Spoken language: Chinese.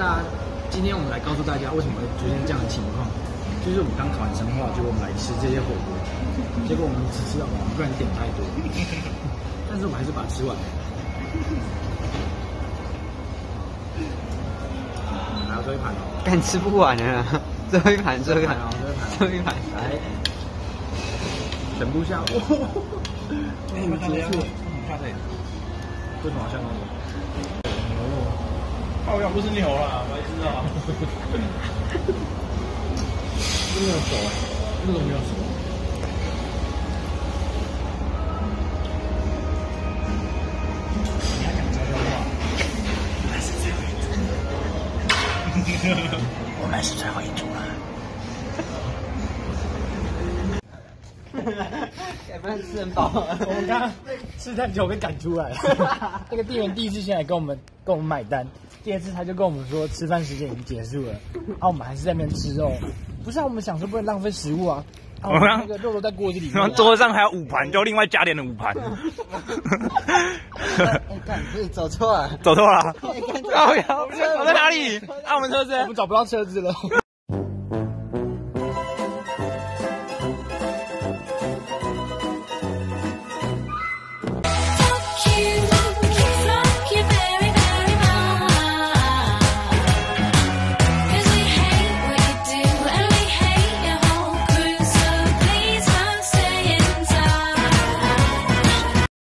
大家，今天我们来告诉大家为什么会出现这样的情况。就是我们刚考完生化，结果我们来吃这些火锅，结果我们只吃到饱，不然点太多，但是我们还是把它吃完了。还有最后一盘哦， 干吃不完了，最后一盘，最后一盘，最后一盘， 来，全部下。你们直接下这里，为什么要下那个？好像不是牛啦，白痴啊！没有熟，那种没有熟。你还讲悄悄话？我们是最后一组了。 不然吃很饱。 我们刚刚吃太久被赶出来了。那个店员第一次先来跟我们买单，第二次他就跟我们说吃饭时间已经结束了，我们还是在那边吃肉。不是啊，我们想说不能浪费食物啊。我们那个肉都在锅子里面。 然后桌上还有5盘，就另外加点了5盘。 哎，干，不是走错了， 走错了。我在哪里？啊，我们车子， 我们找不到车子了。